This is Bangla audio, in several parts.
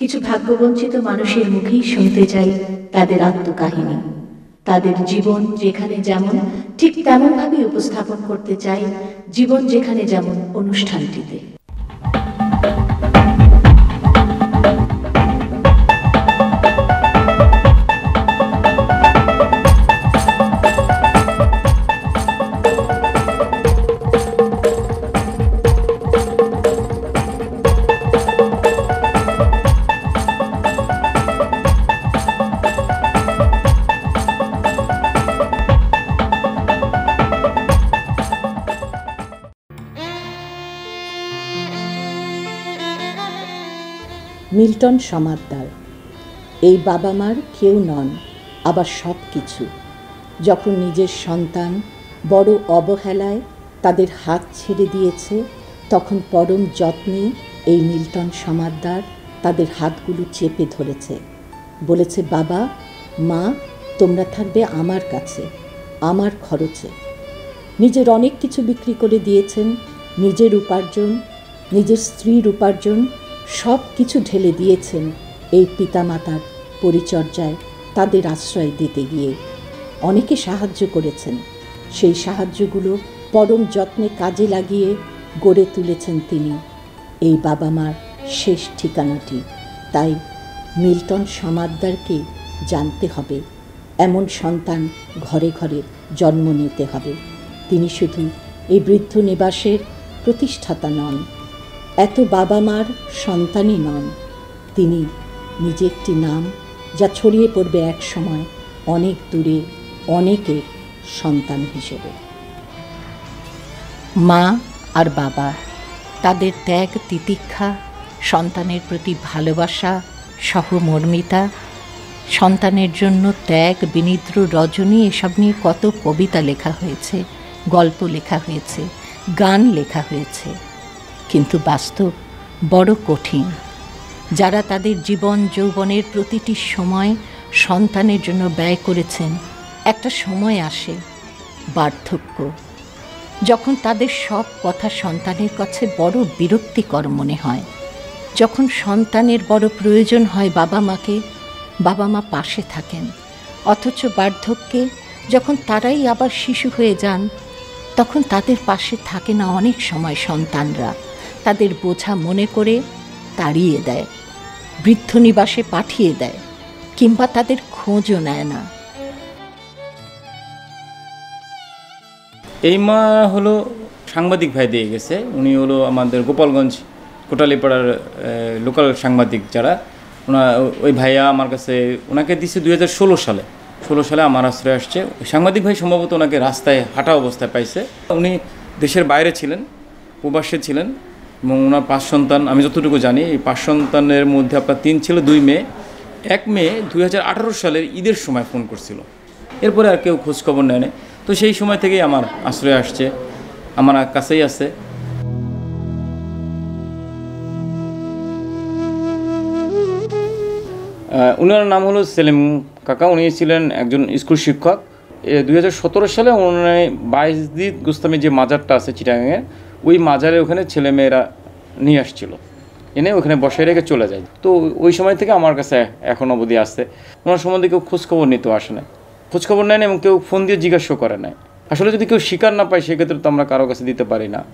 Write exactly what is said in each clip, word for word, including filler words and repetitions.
কিছু ভাগ্যবঞ্চিত মানুষের মুখেই শুনতে চাই তাদের আত্মকাহিনী, তাদের জীবন যেখানে যেমন ঠিক তেমনভাবে উপস্থাপন করতে চাই জীবন যেখানে যেমন অনুষ্ঠানটিতে। মিল্টন সমাদ্দার এই বাবা মার কেউ নন, আবার সব কিছু। যখন নিজের সন্তান বড় অবহেলায় তাদের হাত ছেড়ে দিয়েছে, তখন পরম যত্নে এই মিল্টন সমাদ্দার তাদের হাতগুলো চেপে ধরেছে, বলেছে, বাবা মা তোমরা থাকবে আমার কাছে, আমার খরচে। নিজের অনেক কিছু বিক্রি করে দিয়েছেন, নিজের উপার্জন, নিজের স্ত্রীর উপার্জন সব কিছু ঢেলে দিয়েছেন এই পিতামাতার পরিচর্যায়, তাদের আশ্রয় দিতে গিয়ে। অনেকে সাহায্য করেছেন, সেই সাহায্যগুলো পরম যত্নে কাজে লাগিয়ে গড়ে তুলেছেন তিনি এই বাবা মার শেষ ঠিকানাটি। তাই মিল্টন সমাদ্দারকে জানতে হবে, এমন সন্তান ঘরে ঘরে জন্ম নিতে হবে। তিনি শুধু এই বৃদ্ধ নিবাসের প্রতিষ্ঠাতা নন, এত বাবা মার সন্তানই নন, তিনি নিজে একটি নাম যা ছড়িয়ে পড়বে এক সময় অনেক দূরে অনেকের সন্তান হিসেবে। মা আর বাবা, তাদের ত্যাগ তিতিক্ষা, সন্তানের প্রতি ভালোবাসা, সহমর্মিতা, সন্তানের জন্য ত্যাগ, বিনিদ্র রজনী, এসব নিয়ে কত কবিতা লেখা হয়েছে, গল্প লেখা হয়েছে, গান লেখা হয়েছে। কিন্তু বাস্তব বড় কঠিন। যারা তাদের জীবন যৌবনের প্রতিটি সময় সন্তানের জন্য ব্যয় করেছেন, একটা সময় আসে বার্ধক্য, যখন তাদের সব কথা সন্তানের কাছে বড় বিরক্তিকর মনে হয়, যখন সন্তানের বড় প্রয়োজন হয় বাবা মাকে, বাবা মা পাশে থাকেন, অথচ বার্ধক্যে যখন তারাই আবার শিশু হয়ে যান, তখন তাদের পাশে থাকে না অনেক সময় সন্তানরা, তাদের বোঝা মনে করে তাড়িয়ে দেয়, বৃদ্ধ নিবাসে পাঠিয়ে দেয়, কিংবা তাদের খোঁজও নেয় না। এই মা হলো সাংবাদিক ভাই দিয়ে গেছে, উনি হলো আমাদের গোপালগঞ্জ কোটালীপাড়ার লোকাল সাংবাদিক যারা, ওনা ওই ভাইয়া আমার কাছে ওনাকে দিছে দুই হাজার ষোলো সালে ষোলো সালে আমার আশ্রয় আসছে। সাংবাদিক ভাই সম্ভবত ওনাকে রাস্তায় হাঁটা অবস্থায় পাইছে। উনি দেশের বাইরে ছিলেন, প্রবাসে ছিলেন, এবং ওনার পাঁচ সন্তান, আমি যতটুকু জানি এই পাঁচ সন্তানের মধ্যে আপনার তিন ছিল, দুই মেয়ে। এক মেয়ে দুই হাজার আঠারো সালের ঈদের সময় ফোন করছিল, এরপরে আর কেউ খোঁজখবর নেয় না। তো সেই সময় থেকেই আমার আশ্রয় আসছে, আমার কাছেই আছে। উনার নাম হলো সেলিম কাকা, উনি ছিলেন একজন স্কুল শিক্ষক। দুই হাজার সতেরো সালে উনি বাইজদিদ গোস্তামি যে মাজারটা আছে চিটাগাঙে, ওই মাজারে ওখানে ছেলেমেয়েরা নিয়ে আসছিল, এনে ওখানে বসায় রেখে চলে যায়। তো ওই সময় থেকে আমার কাছে এখন অবধি আসছে। ওনার সম্বন্ধে কেউ খোঁজখবর নিতে আসে না, খোঁজখবর নেয় না, এবং কেউ ফোন দিয়ে জিজ্ঞাসা করে না। আসলে যদি কেউ স্বীকার না পায়, সেক্ষেত্রে তো আমরা কারো কাছে দিতে পারি না।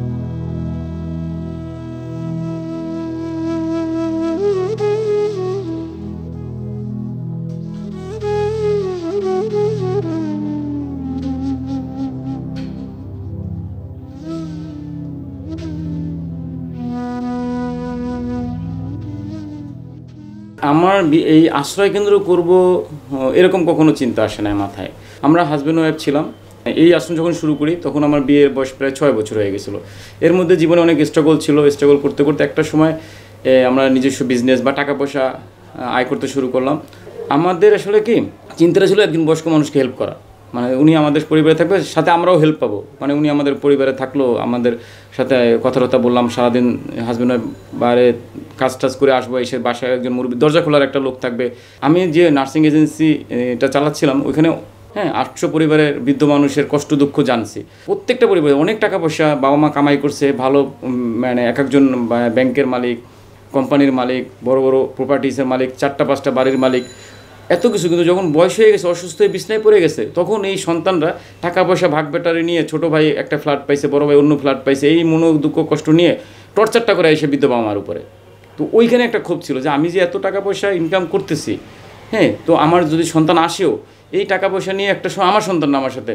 আমার এই আশ্রয় কেন্দ্র করব এরকম কখনো চিন্তা আসে না মাথায়। আমরা হাজব্যান্ড ওয়াইফ ছিলাম। এই আশ্রম যখন শুরু করি তখন আমার বিয়ের বয়স প্রায় ছয় বছর হয়ে গেছিলো। এর মধ্যে জীবনে অনেক স্ট্রাগল ছিল। স্ট্রাগল করতে করতে একটা সময় আমরা নিজস্ব বিজনেস বা টাকা পয়সা আয় করতে শুরু করলাম। আমাদের আসলে কি চিন্তাটা ছিল একজন বয়স্ক মানুষকে হেল্প করা, মানে উনি আমাদের পরিবারে থাকবে, সাথে আমরাও হেল্প পাবো। মানে উনি আমাদের পরিবারে থাকলো, আমাদের সাথে কথাবার্তা বললাম, সারাদিন হাজব্যান্ড বাইরে কাজ টাজ করে আসবো, এসে বাসায় একজন মুরব্বী দরজা খোলার একটা লোক থাকবে। আমি যে নার্সিং এজেন্সি এটা চালাচ্ছিলাম, ওইখানে হ্যাঁ আটশো পরিবারের বৃদ্ধ মানুষের কষ্ট দুঃখ জানছি। প্রত্যেকটা পরিবারে অনেক টাকা পয়সা, বাবা মা কামাই করছে, ভালো মানে এক একজন ব্যাংকের মালিক, কোম্পানির মালিক, বড় বড় প্রপার্টিসের মালিক, চারটা পাঁচটা বাড়ির মালিক, এত কিছু। কিন্তু যখন বয়স হয়ে গেছে, অসুস্থ হয়ে বিছনায় পড়ে গেছে, তখন এই সন্তানরা টাকা পয়সা ভাগ বেটারি নিয়ে, ছোট ভাই একটা ফ্ল্যাট পাইছে, বড় ভাই অন্য ফ্ল্যাট পাইছে, এই মনো দুঃখ কষ্ট নিয়ে টর্চারটা করে এসে বৃদ্ধ বাবা মার উপরে। তো ওইখানে একটা ক্ষোভ ছিল যে আমি যে এত টাকা পয়সা ইনকাম করতেছি, হ্যাঁ, তো আমার যদি সন্তান আসেও এই টাকা পয়সা নিয়ে একটা সময় আমার সন্তান আমার সাথে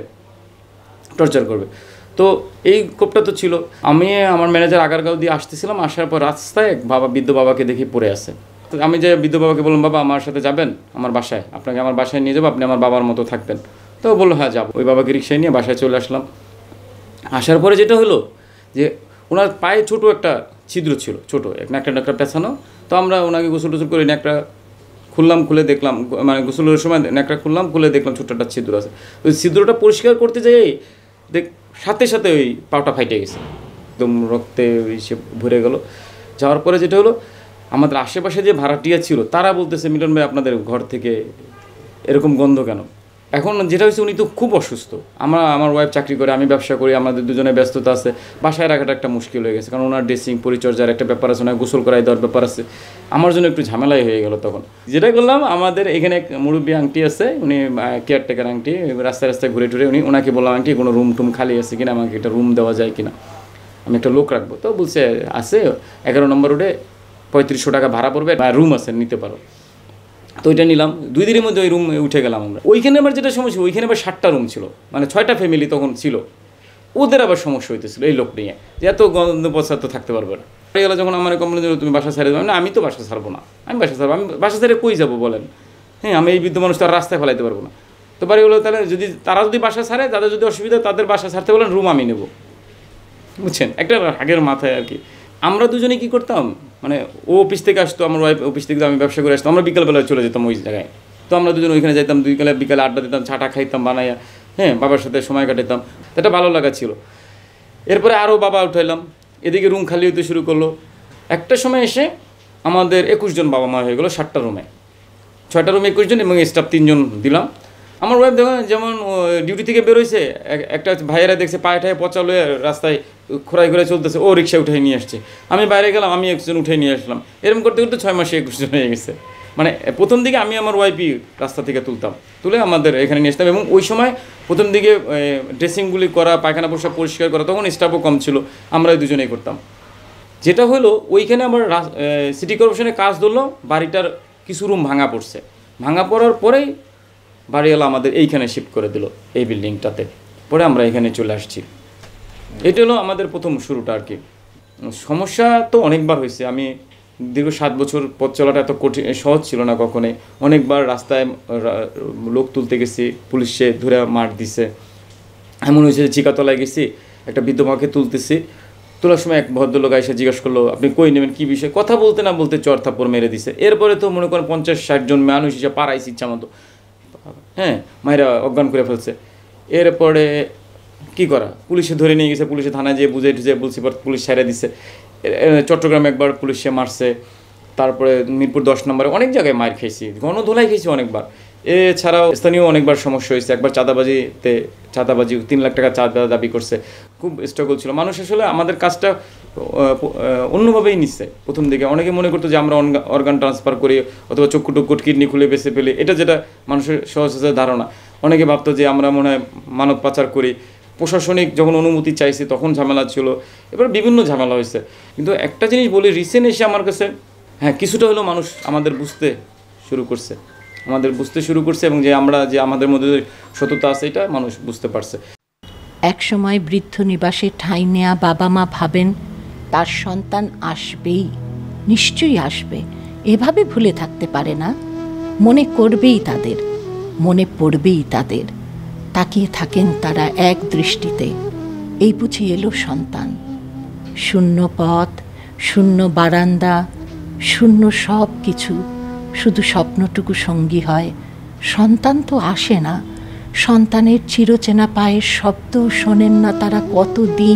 টর্চার করবে। তো এই ক্ষোভটা তো ছিল। আমি আমার ম্যানেজার আগারগাঁও দিয়ে আসতেছিলাম, আসার পর রাস্তায় এক বাবা, বৃদ্ধ বাবাকে দেখি পড়ে আছে। তো আমি যে বৃদ্ধ বাবাকে বললাম, বাবা আমার সাথে যাবেন আমার বাসায়, আপনাকে আমার বাসায় নিয়ে যাবো, আপনি আমার বাবার মতো থাকবেন। তো বললো হ্যাঁ যাবো। ওই বাবাকে রিক্সায় নিয়ে বাসায় চলে আসলাম। আসার পরে যেটা হলো যে ওনার পায়ে ছোটো একটা ছিদ্র ছিল, ছোটো এক ন্যাকড়া ন্যাকড়া পেছানো। তো আমরা ওনাকে গোসল টোসল করে ন্যাকড়া খুললাম, খুলে দেখলাম, মানে গোসলের সময় ন্যাকড়া খুললাম, খুলে দেখলাম ছোট্ট একটা ছিদ্র আছে। ওই ছিদ্রটা পরিষ্কার করতে যাই দেখ সাথে সাথে ওই পাটা ফাইটে গেছে, একদম রক্তে সে ভরে গেল। যাওয়ার পরে যেটা হলো, আমাদের আশেপাশে যে ভাড়াটিয়া ছিল তারা বলতেছে, মিলন ভাই আপনাদের ঘর থেকে এরকম গন্ধ কেন? এখন যেটা হয়েছে, উনি তো খুব অসুস্থ, আমরা আমার ওয়াইফ চাকরি করে, আমি ব্যবসা করি, আমাদের দুজনে ব্যস্ততা আছে, বাসায় রাখাটা একটা মুশকিল হয়ে গেছে, কারণ ওনার ড্রেসিং পরিচর্যার একটা ব্যাপার আছে, ওনার গোসল করাই দেওয়ার ব্যাপার আছে, আমার জন্য একটু ঝামেলাই হয়ে গেল। তখন যেটা করলাম, আমাদের এখানে এক মুরব্বী আংটি আছে, উনি কেয়ারটেকার আংটি, রাস্তায় রাস্তায় ঘুরে টুরে উনি ওনাকে বললাম, আংটি কোনো রুম টুম খালি আছে কিনা, আমাকে একটা রুম দেওয়া যায় কিনা, আমি একটা লোক রাখবো। তো বলছে আছে, এগারো নম্বর রোডে পঁয়ত্রিশশো টাকা ভাড়া পড়বে, রুম আছে, নিতে পারো। তো ওইটা নিলাম, দুই দিনের মধ্যে ওই রুম উঠে গেলাম আমরা। ওইখানে আবার যেটা সমস্যা, ওইখানে আবার ষাটটা রুম ছিল, মানে ছয়টা ফ্যামিলি তখন ছিল, ওদের আবার সমস্যা হইতেছিল এই লোক নিয়ে, যে এত গন্ধ পচা তো থাকতে পারবে না। গেলো যখন আমার কমপ্লেন দিল, তুমি বাসা ছেড়ে দেবো না, আমি তো বাসা ছাড়বো না, আমি বাসা ছাড়বো, আমি বাসা ছেড়ে কই যাবো বলেন, হ্যাঁ, আমি এই বৃদ্ধ মানুষ তো আর রাস্তায় ফেলাইতে পারবো না। তো বাড়ি হলো, তাহলে যদি তারা যদি বাসা ছাড়ে, তাদের যদি অসুবিধা, তাদের বাসা ছাড়তে বলেন, রুম আমি নেবো, বুঝছেন, একটা আগের মাথায় আর কি। আমরা দুজনে কী করতাম, মানে ও অফিস থেকে আসতো, আমার ওয়াইফ অফিস থেকে, আমি ব্যবসা করে আসতাম, আমরা বিকালবেলায় চলে যেতাম ওই জায়গায়। তো আমরা দুজন ওইখানে যেতাম, বিকালে বিকালে আড্ডা দিতাম, ছাটা খাইতাম বানাইয়া, হ্যাঁ, বাবার সাথে সময় কাটাতাম, এটা ভালো লাগা ছিল। এরপরে আরও বাবা উঠাইলাম, এদিকে রুম খালি হতে শুরু করলো। একটা সময় এসে আমাদের একুশ জন বাবা মা হয়ে গেলো, ষাটটা রুমে, ছয়টা রুমে একুশ জন এবং স্টাফ তিনজন দিলাম। আমার ওয়াইফ দেখো যেমন ডিউটি থেকে বেরোইছে, একটা ভাইয়েরা দেখছে পায়ে ঠায়ে পচা লয়ে রাস্তায় খোরাই ঘুরে চলতেছে, ও রিক্সা উঠে নিয়ে আসছে, আমি বাইরে গেলাম, আমি একজন উঠে নিয়ে আসলাম, এরকম করতে করতে ছয় মাসে একুশ জন হয়ে গেছে। মানে প্রথম দিকে আমি আমার ওয়াইফই রাস্তা থেকে তুলতাম, তুলে আমাদের এখানে নিয়ে আসতাম। এবং ওই সময় প্রথম দিকে ড্রেসিংগুলি করা, পায়খানা পোশাক পরিষ্কার করা, তখন স্টাফও কম ছিল, আমরা দুজনেই করতাম। যেটা হলো, ওইখানে আমার সিটি কর্পোরেশনে কাজ ধরলো, বাড়িটার কিছু রুম ভাঙা পড়ছে, ভাঙা পড়ার পরেই বাড়িওয়ালা আমাদের এইখানে শিফট করে দিল, এই বিল্ডিংটাতে, পরে আমরা এখানে চলে আসছি। এটা হলো আমাদের প্রথম শুরুটা আর কি। সমস্যা তো অনেকবার হয়েছে, আমি দীর্ঘ সাত বছর পথ চলাটা এত কঠিন সহজ ছিল না কখনোই। অনেকবার রাস্তায় লোক তুলতে গেছি, পুলিশে ধরে মার দিছে, এমন হয়েছে যে চিকাতলায় গেছি, একটা বৃদ্ধ মাকে তুলতেছি, তোলার সময় এক ভদ্রলোক এসে জিজ্ঞেস করলো, আপনি কই নেবেন, কী বিষয়, কথা বলতে না বলতে চর থাপ্পড় মেরে দিছে। এরপরে তো মনে করেন পঞ্চাশ ষাট জন মানুষ হিসেবে পাড়াইছি ইচ্ছা মতো, হ্যাঁ, মায়েরা অজ্ঞান করে ফেলছে। এরপরে কী করা, পুলিশে ধরে নিয়ে গেছে, পুলিশে থানায় যেয়ে বুঝে টুঝে বলছি, পর পুলিশ ছেড়ে দিছে। চট্টগ্রামে একবার পুলিশে মারছে, তারপরে মিরপুর দশ নম্বরে অনেক জায়গায় মার খেয়েছি, গণধোলাই খেয়েছি অনেকবার। এছাড়াও স্থানীয় অনেকবার সমস্যা হয়েছে, একবার চাঁদাবাজিতে চাঁদাবাজি তিন লাখ টাকা চাঁদা দাবি করছে, খুব স্ট্রাগল ছিল। মানুষ আসলে আমাদের কাজটা অন্যভাবেই নিচ্ছে প্রথম দিকে। অনেকে মনে করতো যে আমরা অর্গান ট্রান্সফার করি অথবা চক্ষু টুকুট কিডনি খুলে বেছে ফেলি, এটা যেটা মানুষের সহজ সহজ ধারণা। অনেকে ভাবতো যে আমরা মনে হয় মানব পাচার করি। প্রশাসনিক যখন অনুমতি চাইছি তখন ঝামেলা ছিল, এবার বিভিন্ন ঝামেলা হয়েছে। কিন্তু একটা জিনিস বলি, রিসেন্ট এসে আমার কাছে হ্যাঁ কিছুটা হলেও মানুষ আমাদের বুঝতে শুরু করছে, আমাদের বুঝতে শুরু করছে এবং যে আমরা যে আমাদের মধ্যে সততা আছে এটা মানুষ বুঝতে পারছে। এক সময় বৃদ্ধ নিবাসে ঠাঁই নেয়া বাবা মা ভাবেন তার সন্তান আসবেই, নিশ্চয়ই আসবে, এভাবে ভুলে থাকতে পারে না, মনে করবেই তাদের, মনে পড়বেই তাদের। তাকিয়ে থাকেন তারা এক দৃষ্টিতে, এই বুঝি এলো সন্তান। শূন্য পথ, শূন্য বারান্দা, শূন্য সব কিছু, শুধু স্বপ্নটুকু সঙ্গী হয়। সন্তান তো আসে না, সন্তানের চিরচেনা পায়ের শব্দও শোনেন না তারা কত দিন।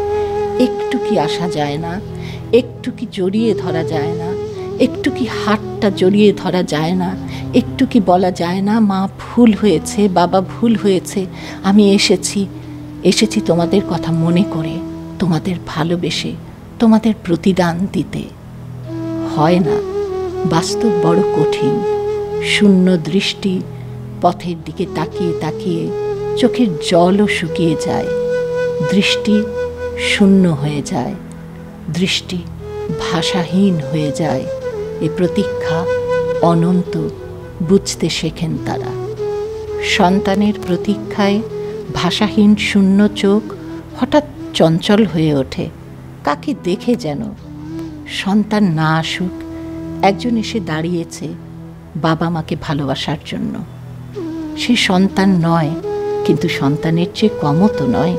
একটু কি আসা যায় না, একটু কি জড়িয়ে ধরা যায় না, একটু কি হাতটা জড়িয়ে ধরা যায় না, একটু কি বলা যায় না মা ভুল হয়েছে, বাবা ভুল হয়েছে, আমি এসেছি, এসেছি তোমাদের কথা মনে করে, তোমাদের ভালোবেসে, তোমাদের প্রতিদান দিতে। হয় না, বাস্তব বড় কঠিন। শূন্য দৃষ্টি, পথের দিকে তাকিয়ে তাকিয়ে চোখের জলও শুকিয়ে যায়। দৃষ্টি শূন্য হয়ে যায়, দৃষ্টি ভাষাহীন হয়ে যায়। এ প্রতীক্ষা অনন্ত বুঝতে শেখেন তারা। সন্তানের প্রতীক্ষায় ভাষাহীন শূন্য চোখ হঠাৎ চঞ্চল হয়ে ওঠে। কাকে দেখে যেন। সন্তান না আসুক, একজন এসে দাঁড়িয়েছে বাবা মাকে ভালোবাসার জন্য। সে সন্তান নয়, কিন্তু সন্তানের চেয়ে কমও তো নয়।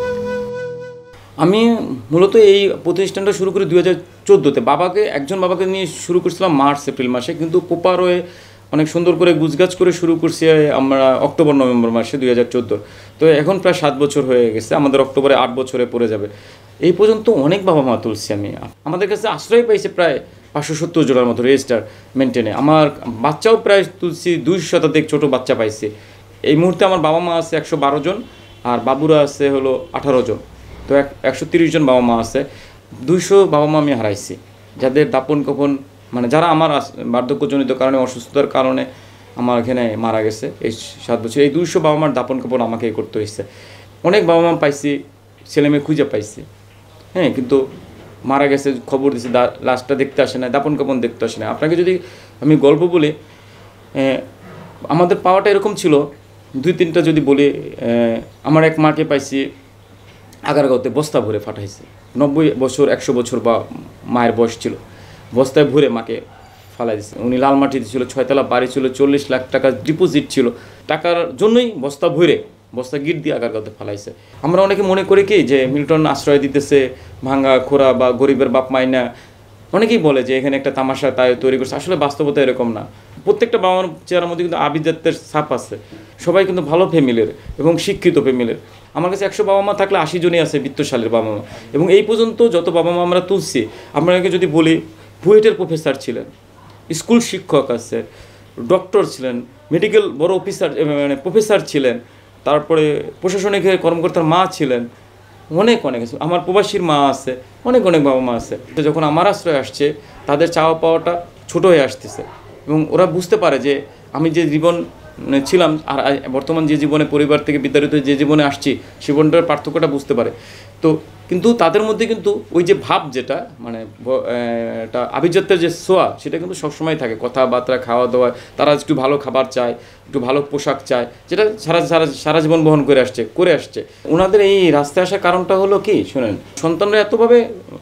আমি মূলত এই প্রতিষ্ঠানটা শুরু করি দুই হাজার চোদ্দোতে। বাবাকে একজন বাবাকে নিয়ে শুরু করছিলাম মার্চ এপ্রিল মাসে, কিন্তু প্রপার হয়ে অনেক সুন্দর করে গুছগাছ করে শুরু করছি আমরা অক্টোবর নভেম্বর মাসে দুই হাজার চোদ্দোর। তো এখন প্রায় সাত বছর হয়ে গেছে, আমাদের অক্টোবরে আট বছরে পড়ে যাবে। এই পর্যন্ত অনেক বাবা মা তুলছি আমি। আমাদের কাছে আশ্রয় পাইছে প্রায় পাঁচশো সত্তর জোড়ার মতো রেজিস্টার মেনটেনে। আমার বাচ্চাও প্রায় তুলছি দুইশো শতাধিক ছোটো বাচ্চা পাইছি। এই মুহূর্তে আমার বাবা মা আছে একশো বারো জন, আর বাবুরা আছে হলো আঠারো জন। তো এক একশো তিরিশ জন বাবা মা আছে। দুইশো বাবা মা আমি হারাইছি, যাদের দাপন কাপন মানে যারা আমার বার্ধক্যজনিত কারণে অসুস্থতার কারণে আমার এখানে মারা গেছে এই সাত বছর। এই দুইশো বাবা মার দাপন কাপন আমাকেই করতে হয়েছে। অনেক বাবা মা পাইছি, ছেলে মেয়ে খুঁজে পাইছি, হ্যাঁ, কিন্তু মারা গেছে, খবর দিয়েছে, লাশটা দেখতে আসে না, দাপন কাপন দেখতে আসে না। আপনাকে যদি আমি গল্প বলি, আমাদের পাওয়াটা এরকম ছিল, দুই তিনটা যদি বলি, আমার এক মাকে পাইছি আগারগাঁওতে বস্তা ভরে ফাটাইছে। নব্বই বছর একশো বছর বা মায়ের বয়স ছিল, বস্তায় ভরে মাকে ফালাই দিচ্ছে। উনি লাল মাটিতে ছিল, ছয়তলা বাড়ি ছিল, চল্লিশ লাখ টাকা ডিপোজিট ছিল। টাকার জন্যই বস্তা ভরে বস্তা গিট দিয়ে আগারগাঁওতে ফালাইছে। আমরা অনেকে মনে করি কি যে মিল্টন আশ্রয় দিতেছে ভাঙ্গা খোরা বা গরিবের বাপ মাইনা, অনেকেই বলে যে এখানে একটা তামাশা তাই তৈরি করছে। আসলে বাস্তবতা এরকম না। প্রত্যেকটা বাবা মার চেহারার মধ্যে কিন্তু আভিজাত্যের ছাপ আছে। সবাই কিন্তু ভালো ফ্যামিলির এবং শিক্ষিত ফ্যামিলির। আমার কাছে একশো বাবা মা থাকলে আশি জনই আছে বিত্তশালীর বাবা মা। এবং এই পর্যন্ত যত বাবা মা আমরা তুলছি, আপনাকে যদি বলি, বুয়েটের প্রফেসর ছিলেন, স্কুল শিক্ষক আছে, ডক্টর ছিলেন, মেডিকেল বড় অফিসার মানে প্রফেসর ছিলেন, তারপরে প্রশাসনিক কর্মকর্তার মা ছিলেন, অনেক অনেক আছে। আমার প্রবাসীর মা আছে, অনেক অনেক বাবা মা আছে। যখন আমার আশ্রয় আসছে, তাদের চাওয়া পাওয়াটা ছোটো হয়ে আসতেছে এবং ওরা বুঝতে পারে যে আমি যে জীবন ছিলাম আর বর্তমান যে জীবনে পরিবার থেকে বিতাড়িত যে জীবনে আসছি, জীবনটার পার্থক্যটা বুঝতে পারে। তো কিন্তু তাদের মধ্যে কিন্তু ওই যে ভাব, যেটা মানে একটা আভিজাত্যের যে ছোঁয়া, সেটা কিন্তু সবসময় থাকে। কথাবার্তা, খাওয়া দাওয়া, তারা একটু ভালো খাবার চায়, একটু ভালো পোশাক চায়, যেটা সারা সারা সারা জীবন বহন করে আসছে করে আসছে ওনাদের এই রাস্তায় আসার কারণটা হলো কি শোনেন, সন্তানরা এতভাবে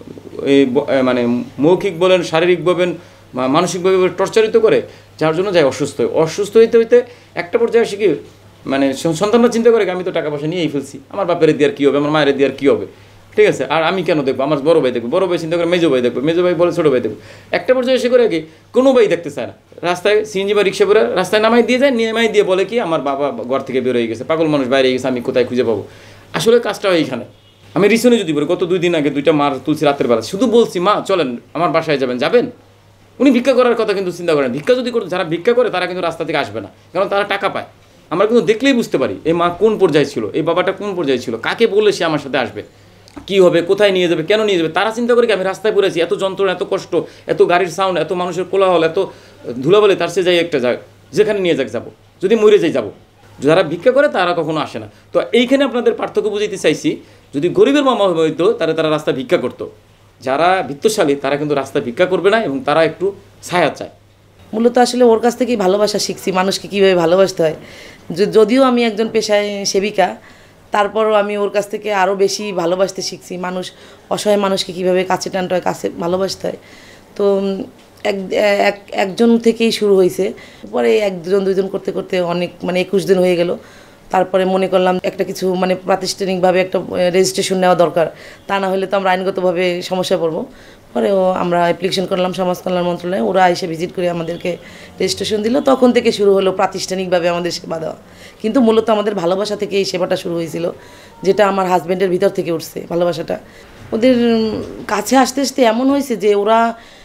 এই মানে মৌখিক বলেন, শারীরিক বলেন, মানসিকভাবে টর্চারিত করে, যার জন্য যায় অসুস্থ হয়। অসুস্থ হইতে হইতে একটা পর্যায়ে আসে কি, মানে সন্তানরা চিন্তা করে আমি তো টাকা পয়সা নিয়েই ফেলছি, আমার বাপের দেওয়ার কী হবে, আমার মায়ের দেওয়ার কী হবে, ঠিক আছে, আর আমি কেন দেখবো, আমার বড় ভাই দেখবো, বড় ভাই চিন্তা করে মেজো ভাই দেখবো, মেজো ভাই বলে ছোটো ভাই দেখবো। একটা পর্যায়ে এসে করে কি কোনো ভাই দেখতে চায় না, রাস্তায় সিএনজি বা রিক্সা করে রাস্তায় নামাই দিয়ে যায়, নামাই দিয়ে বলে কি আমার বাবা ঘর থেকে বের হয়ে গেছে, পাগল মানুষ বাইরে গেছে, আমি কোথায় খুঁজে পাবো। আসলে কাজটা এইখানে। আমি রিসনে যদি বলি, গত দুই দিন আগে দুইটা মার তুলছি রাতের বেলা, শুধু বলছি মা চলেন আমার বাসায় যাবেন, যাবেন। উনি ভিক্ষা করার কথা কিন্তু চিন্তা করেন। ভিক্ষা যদি করতে, যারা ভিক্ষা করে তারা কিন্তু রাস্তা থেকে আসবে না, কারণ তারা টাকা পায়। আমরা কিন্তু দেখলেই বুঝতে পারি এই মা কোন পর্যায়ে ছিল, এই বাবাটা কোন পর্যায়ে ছিল, কাকে বললে সে আমার সাথে আসবে, কী হবে, কোথায় নিয়ে যাবে, কেন নিয়ে যাবে। তারা চিন্তা করে কি আমি রাস্তায় পড়েছি, এত যন্ত্রণা, এত কষ্ট, এত গাড়ির সাউন্ড, এত মানুষের কোলাহল, এত ধুলাবলে, তার সে যাই একটা যাক, যেখানে নিয়ে যাক যাবো, যদি মরে যাই যাবো। যারা ভিক্ষা করে তারা কখনো আসে না। তো এইখানে আপনাদের পার্থক্য বুঝাইতে চাইছি, যদি গরিবের মামা হইতো তাহলে তারা রাস্তা ভিক্ষা করতো, যারা বিত্তশালী তারা কিন্তু রাস্তা ভিক্ষা করবে না এবং তারা একটু ছায়া চায়। মূলত আসলে ওর কাছ থেকেই ভালোবাসা শিখছি, মানুষকে কীভাবে ভালোবাসতে হয়। যদিও আমি একজন পেশায় সেবিকা, তারপরও আমি ওর কাছ থেকে আরও বেশি ভালোবাসতে শিখছি। মানুষ, অসহায় মানুষকে কীভাবে কাছে টানতে হয়, কাছে ভালোবাসতে হয়। তো এক একজন থেকেই শুরু হয়েছে, পরে একজন দুজন করতে করতে অনেক মানে একুশ দিন হয়ে গেল। তারপরে মনে করলাম একটা কিছু মানে প্রাতিষ্ঠানিকভাবে একটা রেজিস্ট্রেশন নেওয়া দরকার, তা না হলে তো আমরা আইনগতভাবে সমস্যায় পড়বো। পরেও আমরা অ্যাপ্লিকেশন করলাম সমাজ কল্যাণ মন্ত্রণালয়ে, ওরা এসে ভিজিট করে আমাদেরকে রেজিস্ট্রেশন দিল। তখন থেকে শুরু হলো প্রাতিষ্ঠানিকভাবে আমাদের সেবা দেওয়া। কিন্তু মূলত আমাদের ভালোবাসা থেকে এই সেবাটা শুরু হয়েছিল, যেটা আমার হাজব্যান্ডের ভিতর থেকে উঠছে ভালোবাসাটা। ওদের কাছে আসতে আসতে এমন হয়েছে যে ওরা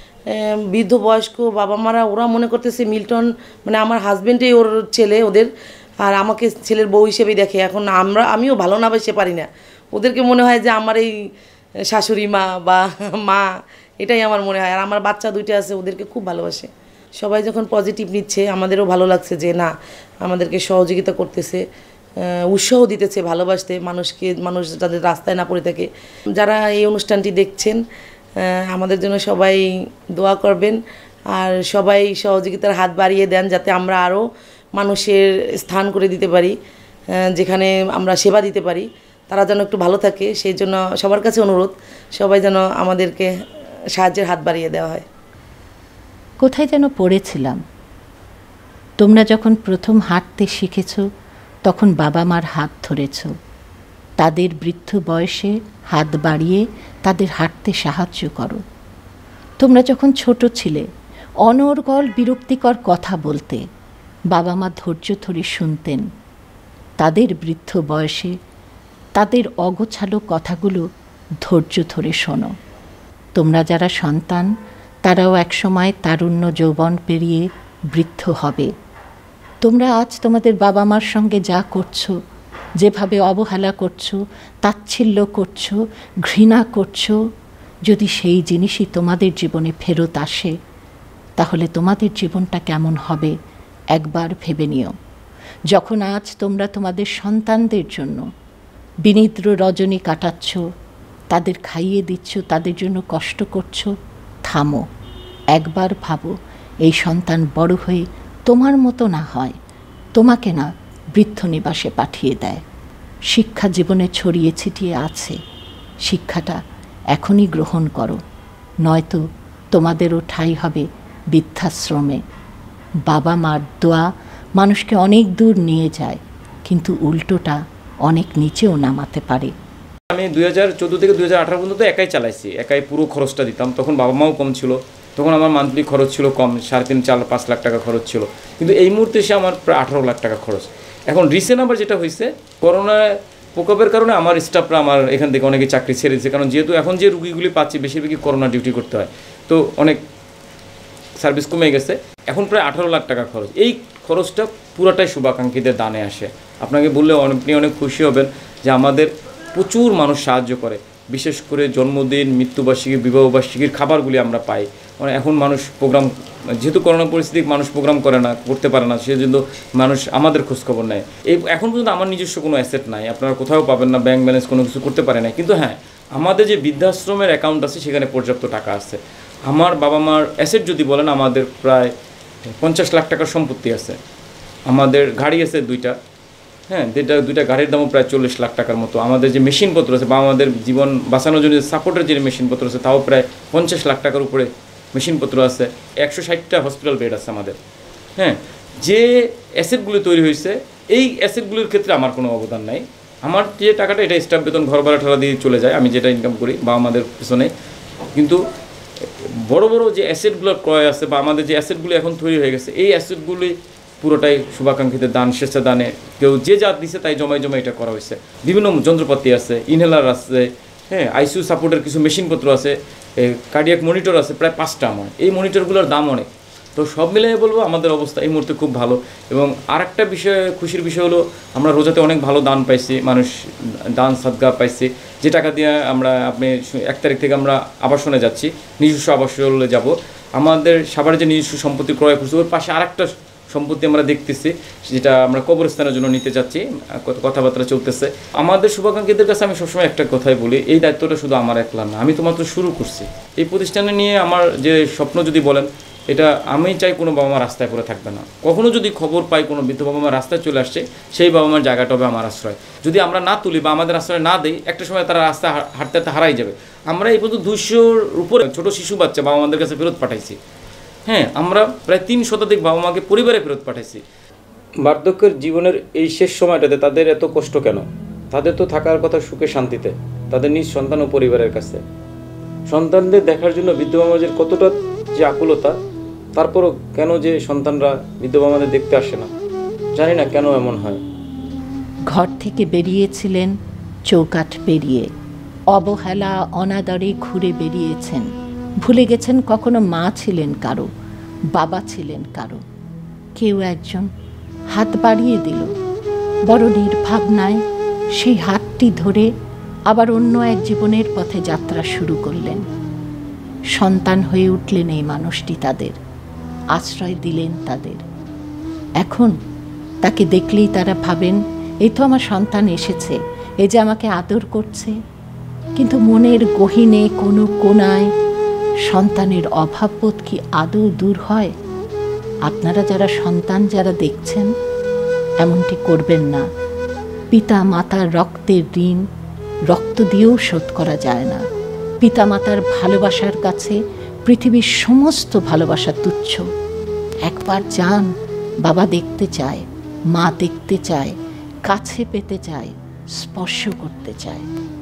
বৃদ্ধ বয়স্ক বাবা মারা, ওরা মনে করতেছে মিল্টন মানে আমার হাজব্যান্ডই ওর ছেলে ওদের, আর আমাকে ছেলের বউ হিসেবেই দেখে। এখন আমরা আমিও ভালো না বাসতে পারি না, ওদেরকে মনে হয় যে আমার এই শাশুড়ি মা বা মা এটাই আমার মনে হয়। আর আমার বাচ্চা দুইটা আছে, ওদেরকে খুব ভালোবাসে। সবাই যখন পজিটিভ নিচ্ছে আমাদেরও ভালো লাগছে যে না, আমাদেরকে সহযোগিতা করতেছে, উৎসাহ দিতেছে ভালোবাসতে মানুষকে, মানুষ যাদের রাস্তায় না পড়ে থাকে। যারা এই অনুষ্ঠানটি দেখছেন আমাদের জন্য সবাই দোয়া করবেন, আর সবাই সহযোগিতার হাত বাড়িয়ে দেন যাতে আমরা আরও মানুষের স্থান করে দিতে পারি, যেখানে আমরা সেবা দিতে পারি, তারা যেন একটু ভালো থাকে। সেই জন্য সবার কাছে অনুরোধ, সবাই যেন আমাদেরকে সাহায্যের হাত বাড়িয়ে দেওয়া হয়। কোথায় যেন পড়েছিলাম, তোমরা যখন প্রথম হাঁটতে শিখেছ তখন বাবা মার হাত ধরেছ, তাদের বৃদ্ধ বয়সে হাত বাড়িয়ে তাদের হাঁটতে সাহায্য করো। তোমরা যখন ছোট ছিলে অনর্গল বিরক্তিকর কথা বলতে, বাবা মা ধৈর্য ধরে শুনতেন। তাদের বৃদ্ধ বয়সে তাদের অগোছালো কথাগুলো ধৈর্য ধরে শোনো। তোমরা যারা সন্তান তারাও একসময় তারুণ্য যৌবন পেরিয়ে বৃদ্ধ হবে। তোমরা আজ তোমাদের বাবা মার সঙ্গে যা করছো, যেভাবে অবহেলা করছো, তাচ্ছিল্য করছো, ঘৃণা করছো, যদি সেই জিনিসই তোমাদের জীবনে ফেরত আসে তাহলে তোমাদের জীবনটা কেমন হবে একবার ভেবে নিও। যখন আজ তোমরা তোমাদের সন্তানদের জন্য বিনিদ্র রজনী কাটাচ্ছ, তাদের খাইয়ে দিচ্ছ, তাদের জন্য কষ্ট করছো, থামো, একবার ভাবো এই সন্তান বড় হয়ে তোমার মতো না হয়, তোমাকে না বৃদ্ধ নিবাসে পাঠিয়ে দেয়। শিক্ষা জীবনে ছড়িয়ে ছিটিয়ে আছে, শিক্ষাটা এখনই গ্রহণ করো, নয়তো তোমাদেরও ঠাঁই হবে বৃদ্ধাশ্রমে। বাবা মার দোয়া মানুষকে অনেক দূর নিয়ে যায়, কিন্তু উল্টোটা অনেক নিচেও নামাতে পারে। আমি দুই হাজার চোদ্দো থেকে দুই হাজার আঠারো পর্যন্ত একাই চালাইছি, একাই পুরো খরচটা দিতাম। তখন বাবা মাও কম ছিল, তখন আমার মান্থলি খরচ ছিল কম, সাড়ে তিন চার পাঁচ লাখ টাকা খরচ ছিল। কিন্তু এই মুহূর্তে এসে আমার প্রায় আঠারো লাখ টাকা খরচ। এখন রিসেন্ট আবার যেটা হয়েছে, করোনা প্রকোপের কারণে আমার স্টাফরা আমার এখান থেকে অনেকে চাকরি ছেড়ে দিয়েছে, কারণ যেহেতু এখন যে রুগীগুলি পাচ্ছি বেশিরভাগই করোনা ডিউটি করতে হয়, তো অনেক সার্ভিস কমে গেছে। এখন প্রায় আঠারো লাখ টাকা খরচ। এই খরচটা পুরোটাই শুভাকাঙ্ক্ষীদের দানে আসে। আপনাকে বললে আপনি অনেক খুশি হবেন যে আমাদের প্রচুর মানুষ সাহায্য করে, বিশেষ করে জন্মদিন, মৃত্যুবার্ষিকী, বিবাহবার্ষিকীর খাবারগুলি আমরা পাই। মানে এখন মানুষ প্রোগ্রাম, যেহেতু করোনা পরিস্থিতি মানুষ প্রোগ্রাম করে না, করতে পারে না, সেজন্য মানুষ আমাদের খোঁজখবর নেয়। এই এখন পর্যন্ত আমার নিজস্ব কোনো অ্যাসেট নাই, আপনারা কোথাও পাবেন না, ব্যাংক ব্যালেন্স কোনো কিছু করতে পারে না। কিন্তু হ্যাঁ, আমাদের যে বৃদ্ধাশ্রমের অ্যাকাউন্ট আছে সেখানে পর্যাপ্ত টাকা আছে। আমার বাবা মার অ্যাসেট যদি বলেন, আমাদের প্রায় পঞ্চাশ লাখ টাকার সম্পত্তি আছে। আমাদের গাড়ি আছে দুইটা, হ্যাঁ, দুইটা দুইটা গাড়ির দামও প্রায় চল্লিশ লাখ টাকার মতো। আমাদের যে মেশিনপত্র আছে বা আমাদের জীবন বাঁচানোর জন্য সাপোর্টের যে মেশিনপত্র আছে তাও প্রায় পঞ্চাশ লাখ টাকার উপরে মেশিনপত্র আছে। একশো ষাটটা হসপিটাল বেড আছে আমাদের। হ্যাঁ, যে অ্যাসেটগুলি তৈরি হয়েছে এই অ্যাসেটগুলির ক্ষেত্রে আমার কোনো অবদান নাই। আমার যে টাকাটা এটা স্টাফ বেতন, ঘর ভাড়া ঠাড়া দিয়ে চলে যায়, আমি যেটা ইনকাম করি বা আমাদের পিছনে। কিন্তু বড় বড় যে অ্যাসেটগুলোর ক্রয় আছে বা আমাদের যে অ্যাসেটগুলি এখন তৈরি হয়ে গেছে, এই অ্যাসেটগুলি পুরোটাই শুভাকাঙ্ক্ষীদের দান, স্বেচ্ছা দানে, কেউ যে যা দিছে তাই জমায় জমায় এটা করা হয়েছে। বিভিন্ন যন্ত্রপাতি আছে, ইনহেলার আছে, হ্যাঁ, আইসিইউ সাপোর্টের কিছু মেশিনপত্র আছে, কার্ডিয়াক মনিটর আছে প্রায় পাঁচটা আমার। এই মনিটরগুলোর দাম অনেক। তো সব মিলিয়ে বলবো আমাদের অবস্থা এই মুহূর্তে খুব ভালো। এবং আরেকটা বিষয়, খুশির বিষয় হলো আমরা রোজাতে অনেক ভালো দান পাইছি, মানুষ দান সাদগা পাইছি, যে টাকা দিয়ে আমরা আপনি এক তারিখ থেকে আমরা আবাসনে যাচ্ছি, নিজস্ব আবাসনে যাব। আমাদের সাভারে যে নিজস্ব সম্পত্তি ক্রয় করছি ওর পাশে আরেকটা সম্পত্তি আমরা দেখতেছি, যেটা আমরা কবরস্থানের জন্য নিতে যাচ্ছি, কথাবার্তা চলতেছে। আমাদের শুভাকাঙ্ক্ষীদের কাছে আমি সবসময় একটা কথাই বলি, এই দায়িত্বটা শুধু আমার একলা না, আমি তো মাত্র শুরু করছি। এই প্রতিষ্ঠানে নিয়ে আমার যে স্বপ্ন যদি বলেন, এটা আমি চাই কোনো বাবা মা রাস্তায় পড়ে থাকবে না। কখনো যদি খবর পাই কোনো বৃদ্ধ বাবা মা রাস্তায় চলে আসছে, সেই বাবা মার জায়গাটা হবে আমার আশ্রয়। যদি আমরা না তুলি বা আমাদের আশ্রয় না দিই, একটা সময় তারা রাস্তায় হাঁটতে হাঁটতে হারাই যাবে। আমরা এই পর্যন্ত দুইশোর উপরে ছোটো শিশু বাচ্চা বাবা মাদের কাছে ফেরত পাঠাইছি। হ্যাঁ, আমরা প্রায় তিন শতাধিক বাবা মাকে পরিবারে ফেরত পাঠাইছি। বার্ধক্যের জীবনের এই শেষ সময়টাতে তাদের এত কষ্ট কেন? তাদের তো থাকার কথা সুখে শান্তিতে, তাদের নিজ সন্তান ও পরিবারের কাছে। সন্তানদের দেখার জন্য বৃদ্ধ বাবা মাদের কতটা যে আকুলতা, তারপরও কেন যে সন্তানরা বৃদ্ধ বাবা মাদের দেখতে আসে না, জানি না কেন এমন হয়। ঘর থেকে বেরিয়েছিলেন চৌকাঠ পেরিয়ে, অবহেলা অনাদরে ঘুরে বেরিয়েছেন, ভুলে গেছেন কখনো মা ছিলেন কারো, বাবা ছিলেন কারো। কেউ একজন হাত বাড়িয়ে দিল, বড় নির্ভাবনায় সেই হাতটি ধরে আবার অন্য এক জীবনের পথে যাত্রা শুরু করলেন। সন্তান হয়ে উঠলেন এই মানুষটি, তাদের আশ্রয় দিলেন তাদের। এখন তাকে দেখলেই তারা ভাবেন, এই তো আমার সন্তান এসেছে, এই যে আমাকে আদর করছে। কিন্তু মনের গহীনে কোনো কোণায় সন্তানের অভাববোধ কি আদৌ দূর হয়? আপনারা যারা সন্তান যারা দেখছেন, এমনটি করবেন না। পিতা মাতার রক্তের ঋণ রক্ত দিয়েও শোধ করা যায় না। পিতা মাতার ভালোবাসার কাছে পৃথিবীর সমস্ত ভালোবাসা তুচ্ছ। একবার যান, বাবা দেখতে চায়, মা দেখতে চায়, কাছে পেতে চায়, স্পর্শ করতে চায়।